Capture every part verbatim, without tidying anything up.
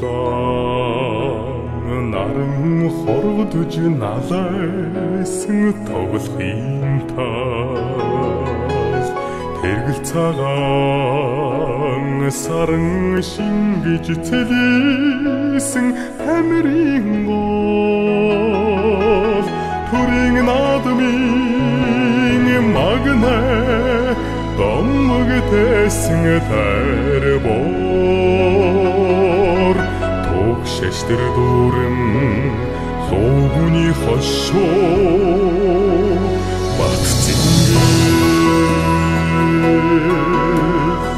дулаан наран хоргодж налайсан тоглохын тал тэргэл цагаан саран шингэж цэлийсэн тамирын гол төрийн наадмын магнэ гомгтэйсэн тарбор туг шэштэр дүүрэн лууны хошоо бат зингээ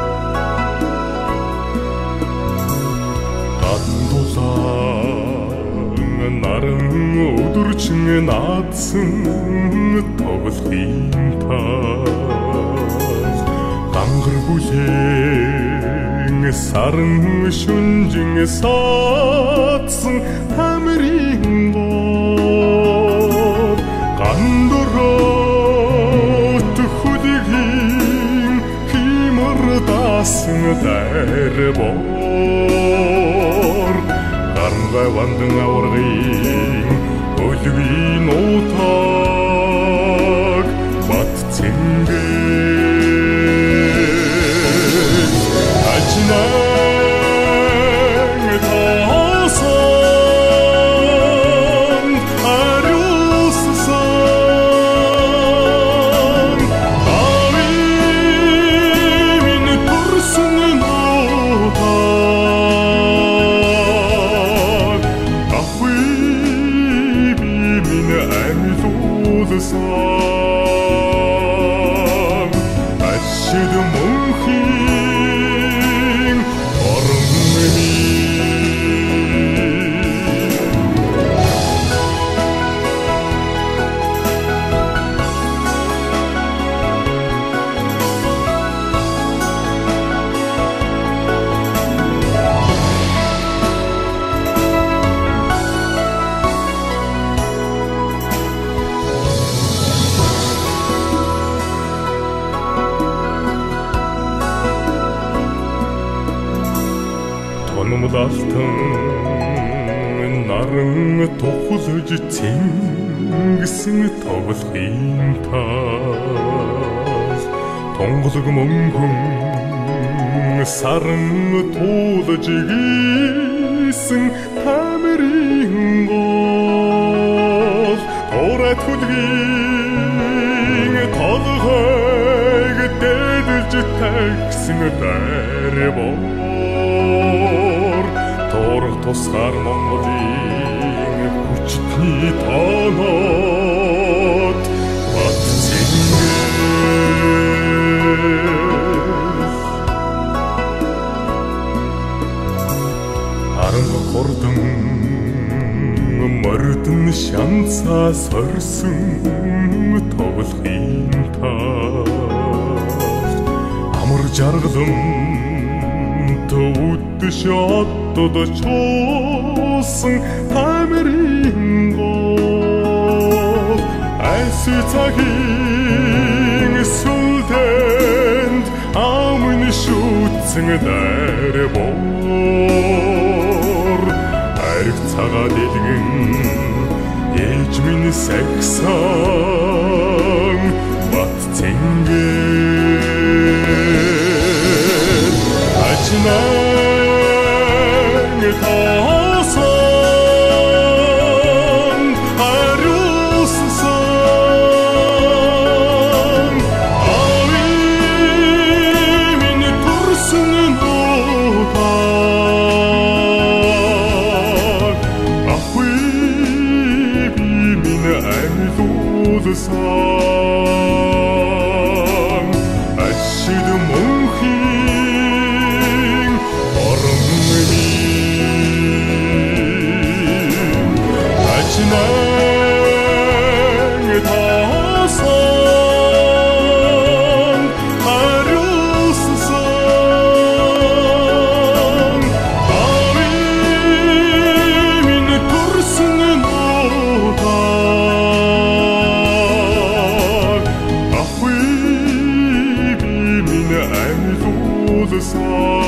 гаддулаан наран өдөрчин наадсан тоглохын тал гангар бүлэн саран шүнжин саадсан тамирын гол гандурот хүлэгийн химэрдасан тарбор гарнгай вандан аваргын өлви нутаг бат цингээ ажнан тосон ариуссан авин турсан нутаг ахви би минь амьлуулсан ашид мөнхийн Тономдалтан наран тухлж цэнгсэн тоглохын тал тонголог мөнгөн саран туулж гисэн тамирын гол орат хүлгийн толгойг дээдэлж тагсан тарбор торг тусгаар Монголын хүчний тоонот бат зингээ арга хордон мордон шанцаа сорсон тоглохын тал амар жаргалан төвд шаттод чуусан тамирын гол айсы цагийн сүлдэнд амын шүтсэн тарбор ариг цагаа дэлгэн ээж минь сагсан бат цингээ ажнан тосон ариуссан авин турсан нутаг ахви би минь амьлуулсан ашид мөнхийн ажнан тосон ариуссан авин турсан нутаг ахви би минь амьлуулсан